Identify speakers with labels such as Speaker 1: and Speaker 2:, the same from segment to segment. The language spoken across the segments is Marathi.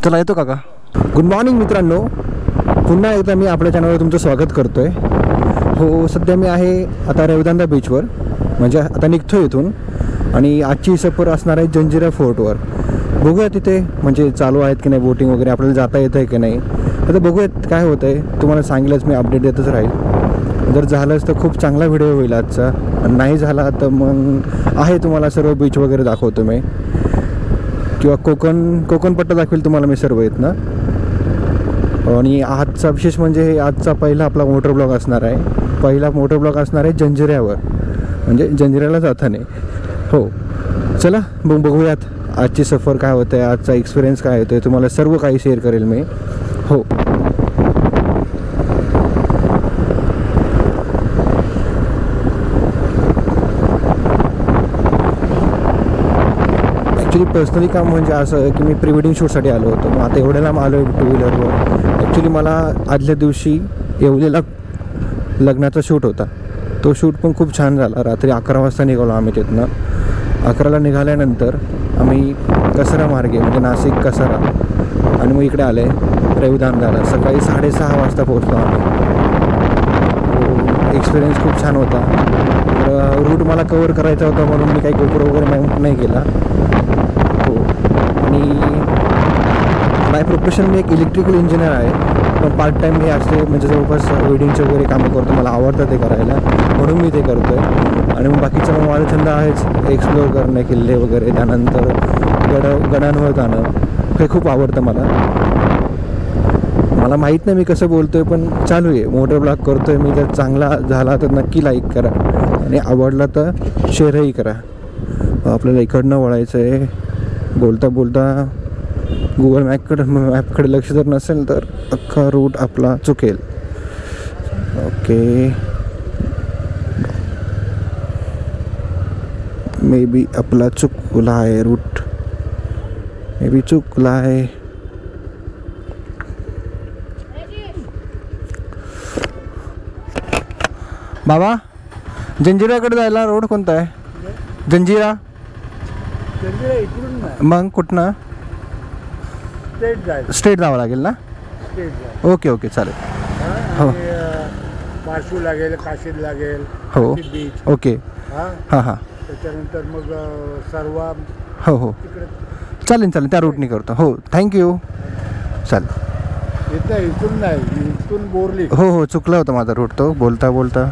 Speaker 1: चला येतो काका. गुड मॉर्निंग मित्रांनो, पुन्हा एकदा मी आपल्या चॅनलवर तुमचं स्वागत करतो आहे. हो, सध्या मी आहे आता रेवदंडा बीचवर, म्हणजे आता निघतो इथून आणि आजची सफर असणार आहे जंजिरा फोर्टवर. बघूया तिथे म्हणजे चालू आहेत की नाही बोटिंग वगैरे, आपल्याला जाता येतं आहे की नाही. आता बघूयात काय होतं आहे. तुम्हाला सांगितलंच मी अपडेट देतच राहील. जर झालंच तर खूप चांगला व्हिडिओ होईल आजचा, नाही झाला तर मग आहे तुम्हाला सर्व बीच वगैरे दाखवतो मी, किंवा कोकण पट्टा दाखवेल तुम्हाला मी सर्व येत ना. आणि आजचा विशेष म्हणजे आजचा पहिला आपला मोटर ब्लॉग असणार आहे. पहिला मोटर ब्लॉग असणार आहे जंजिऱ्यावर, म्हणजे जंजिऱ्याला जाताना. हो चला मग बघूयात आजची सफर काय होतं आहे, आजचा एक्सपिरियन्स काय होतो आहे, तुम्हाला सर्व काही शेअर करेल मी. हो ॲक्च्युली पर्सनली काम म्हणजे असं की मी प्री वेडिंग शूटसाठी आलो होतो. मग आता एवढ्या लांब आलो आहे टू व्हीलरवर. ॲक्च्युली मला आदल्या दिवशी येवलेला लग्नाचा शूट होता. तो शूट पण खूप छान झाला. रात्री 11 वाजता निघालो आम्ही तिथनं. 11ला निघाल्यानंतर आम्ही कसारा मार्गे म्हणजे नाशिक कसारा आणि मग इकडे आले रेवदंडाला. सकाळी 6:30 वाजता पोहोचलो आम्ही. एक्सपिरियन्स खूप छान होता. तर रूट मला कवर करायचा होता म्हणून मी काही गोप्रो वगैरे नाही केला. हो, आणि बाय प्रोफेशन मी एक इलेक्ट्रिकल इंजिनियर आहे, पण पार्ट टाईम मी असे म्हणजे जवळपास वेडिंगचे वगैरे कामं करतो. मला आवडतं ते करायला म्हणून मी ते करतो आहे. आणि मग बाकीचं मग माझा छंद आहेच एक्सप्लोअर करणे, किल्ले वगैरे, त्यानंतर गडांवर जाणं हे खूप आवडतं मला. मला माहीत नाही मी कसं बोलतो आहे, पण चालू आहे, मोटर ब्लॉग करतो आहे मी. जर चांगला झाला तर नक्की लाईक करा आणि आवडला तर शेअरही करा. आपल्याला इकडनं वळायचं आहे. बोलता बोलता गुगल मॅपकडे लक्ष जर नसेल तर अख्खा रूट आपला चुकेल. ओके, मे बी आपला चुकला आहे रूट, मे बी चुकला आहे. बाबा, जंजिराकडे जायला रोड कोणता आहे? जंजिरा इकडून मग कुठनं? स्ट्रेट जावं लागेल ना? ओके ओके चालेल. हो,
Speaker 2: पारशू लागेल, काशीद लागेल.
Speaker 1: हो
Speaker 2: बीच.
Speaker 1: ओके. हां हां,
Speaker 2: त्याच्यानंतर मग सर्वा.
Speaker 1: हो हो चालेल चालेल, त्या रूटने करतो. हो थँक्यू. चालेल.
Speaker 2: इथून नाही, इथून बोरली.
Speaker 1: हो हो, चुकला होता माझा रूट तो बोलता बोलता.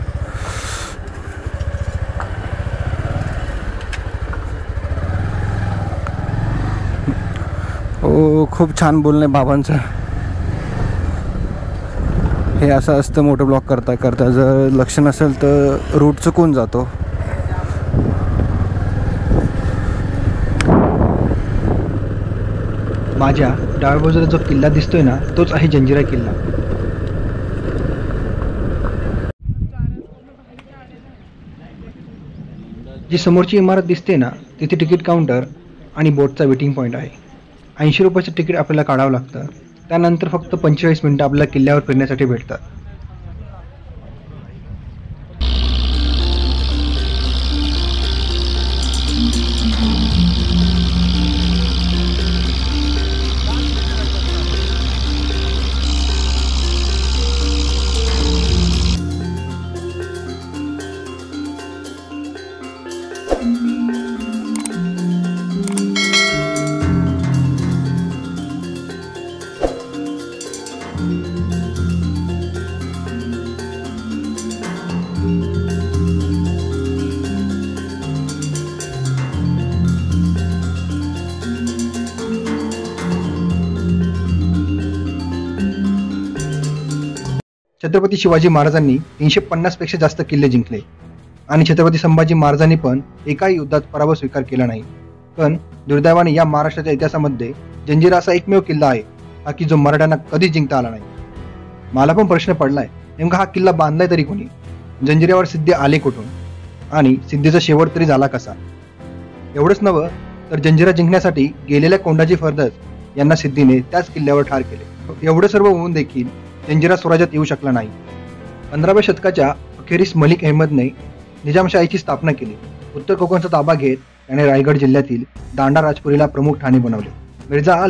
Speaker 1: हो, खूप छान बोलणे बाबांचं. हे असं असतं मोटर ब्लॉक करता करता, जर लक्ष नसेल तर रूट चुकून जातो.
Speaker 3: माझ्या डाव्या बाजूला जो किल्ला दिसतोय ना, तोच आहे जंजिरा किल्ला. जी समोरची इमारत दिसते ना, तिथे तिकीट काउंटर आणि बोटचा वेटिंग पॉईंट आहे. 80 रुपयाचं तिकीट आपल्याला काढावं लागतं. त्यानंतर फक्त 45 मिनिटं आपल्याला किल्ल्यावर फिरण्यासाठी भेटतात. छत्रपती शिवाजी महाराजांनी 350 पेक्षा जास्त किल्ले जिंकले आणि छत्रपती संभाजी महाराजांनी पण एकाही युद्धात पराभव स्वीकार केला नाही. पण दुर्दैवाने या महाराष्ट्राच्या इतिहासामध्ये जंजिरा असा एकमेव किल्ला आहे हा की जो मराठ्यांना कधीच जिंकता आला नाही. मला पण प्रश्न पडलाय, नेमका हा किल्ला बांधलाय तरी कोणी? जंजिऱ्यावर सिद्धी आले कुठून आणि सिद्धीचा शेवट तरी झाला कसा? एवढंच नव्हे तर जंजिरा जिंकण्यासाठी गेलेल्या कोंडाजी फर्दस यांना सिद्धीने त्याच किल्ल्यावर ठार केले. एवढं सर्व होऊन देखील जंजिरा स्वराज्यात येऊ शकला नाही. 15व्या शतकाच्या अखेरीस मलिक अहमदने निजामशाहीची स्थापना केली. उत्तर कोकणचा ताबा घेत त्याने रायगड जिल्ह्यातील दांडा राजपुरीला प्रमुख ठाणे बनवले. मिर्झा अली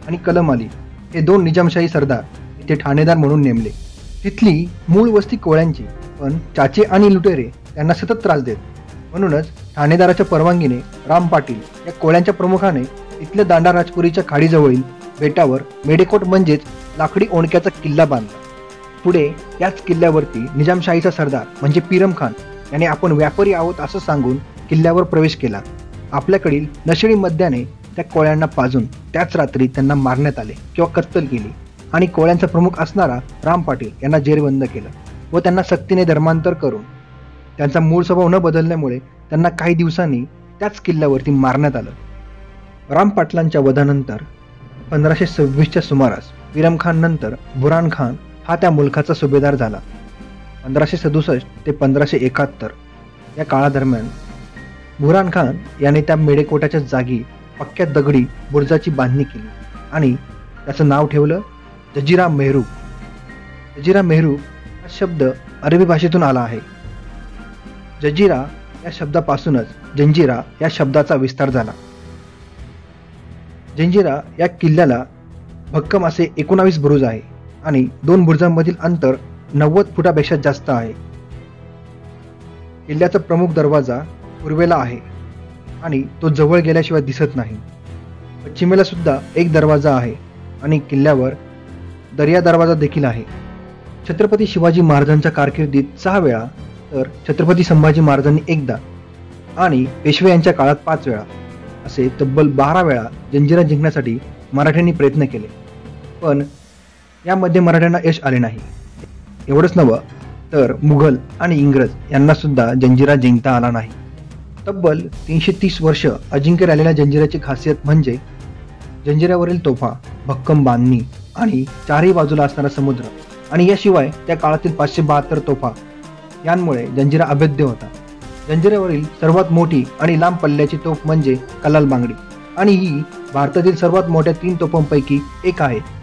Speaker 3: आणि कलम अली हे 2 निजामशाही सरदार इथे ठाणेदार म्हणून नेमले. तिथली मूळ वस्ती कोळ्यांची, पण चाचे आणि लुटेरे त्यांना सतत त्रास देत. म्हणूनच ठाणेदाराच्या परवानगीने राम पाटील या कोळ्यांच्या प्रमुखाने इथल्या दांडा राजपुरीच्या खाडीजवळील बेटावर मेडेकोट म्हणजेच लाकडी ओणक्याचा किल्ला बांधला. पुढे याच किल्ल्यावरती निजामशाहीचा सरदार म्हणजे पीरम खान याने आपण व्यापारी आहोत असं सांगून किल्ल्यावर प्रवेश केला. आपल्याकडील नशिडी मद्याने त्या कोळ्यांना पाजून त्याच रात्री त्यांना मारण्यात आले किंवा कत्तल केली आणि कोळ्यांचा प्रमुख असणारा राम पाटील यांना जेरबंद केलं व त्यांना सक्तीने धर्मांतर करून त्यांचा मूळ स्वभाव न बदलल्यामुळे त्यांना काही दिवसांनी त्याच किल्ल्यावरती मारण्यात आलं. राम पाटलांच्या वधानंतर 1526च्या सुमारास पीरम खान नंतर बुरान खान हा त्या मुलखाचा सुभेदार झाला. 1567 ते 1571 या काळादरम्यान बुरान खान याने त्या मेडेकोटाच्या जागी पक्क्या दगडी बुर्जाची बांधणी केली आणि त्याचं नाव ठेवलं जजिरा मेहरूब. जजिरा मेहरूब हा शब्द अरबी भाषेतून आला आहे. जजिरा या शब्दापासूनच जंजिरा या शब्दाचा विस्तार झाला. जंजिरा या किल्ल्याला भक्कम असे 19 बुरुज आहे आणि 2 बुरुजांमधील अंतर 90 फुटापेक्षा जास्त आहे. किल्ल्याचा प्रमुख दरवाजा पूर्वेला आहे आणि तो जवळ गेल्याशिवाय दिसत नाही. पश्चिमेला सुद्धा एक दरवाजा आहे आणि किल्ल्यावर दर्या दरवाजा देखील आहे. छत्रपती शिवाजी महाराजांच्या कारकिर्दीत 6 वेळा, तर छत्रपती संभाजी महाराजांनी एकदा आणि पेशवे यांच्या काळात 5 वेळा असे तब्बल 12 वेळा जंजिरा जिंकण्यासाठी मराठ्यांनी प्रयत्न केले, पण यामध्ये मराठ्यांना यश आले नाही. एवढंच नव्हे तर मुघल आणि इंग्रज यांना सुद्धा जंजिरा जिंकता आला नाही. तब्बल 330 वर्ष अजिंक्य राहिलेल्या जंजिऱ्याची खासियत म्हणजे जंजिऱ्यावरील तोफा, भक्कम बांधणी आणि चारही बाजूला असणारा समुद्र आणि याशिवाय त्या काळातील 572 तोफा यांमुळे जंजिरा अभेद्य होता. जंजिऱ्यावरील सर्वात मोठी आणि लांब पल्ल्याची तोफ म्हणजे कलाल बांगडी आणि ही भारतातील सर्वात मोठ्या 3 तोफांपैकी एक आहे.